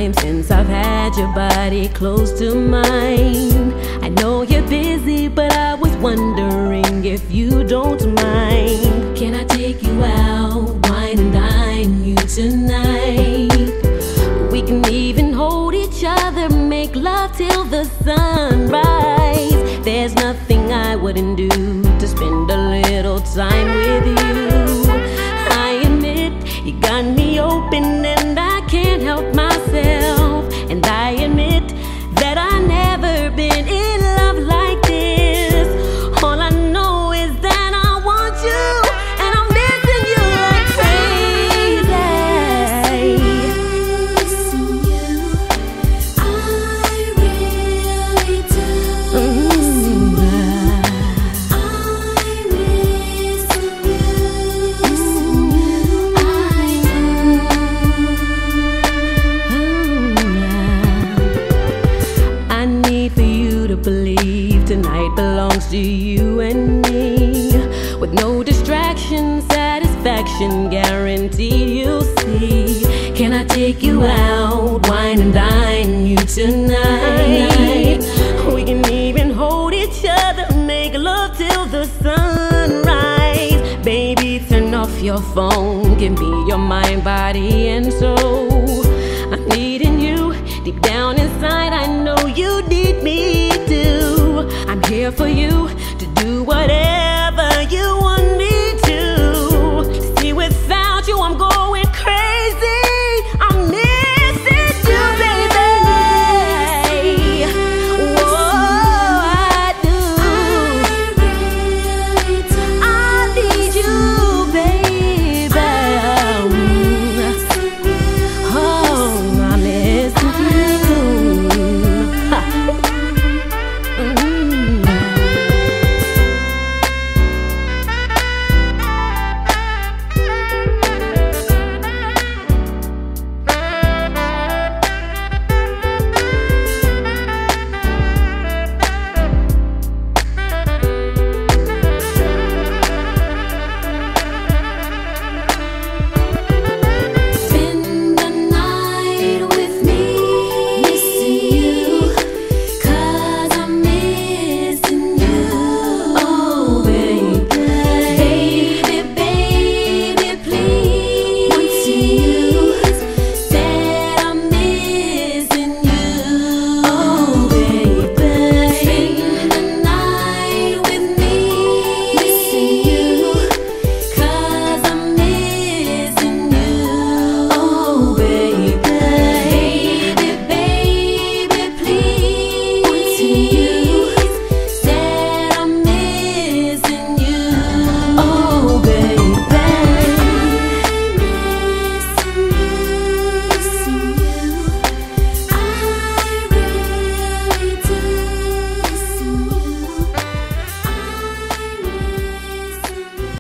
time since I've had your body close to mine. I know you're busy, but I was wondering if you don't mind. Can I take you out, wine and dine you tonight? We can even hold each other, make love till the sunrise. There's nothing I wouldn't do to spend a little time with you. I admit you got me open and I can't help myself. And I admit that I've never been in love like this. All I know is that I want you and I'm missing you like crazy. Missing you, I really do. I'm missing you, I need for you to believe tonight belongs to you and me. With no distraction, satisfaction guaranteed you'll see. Can I take you out, wine and dine you tonight? We can even hold each other, make love till the sunrise. Baby, turn off your phone, give me your mind, body and soul. I'm needing you deep down inside, I know you need me too. I'm here for you to do whatever you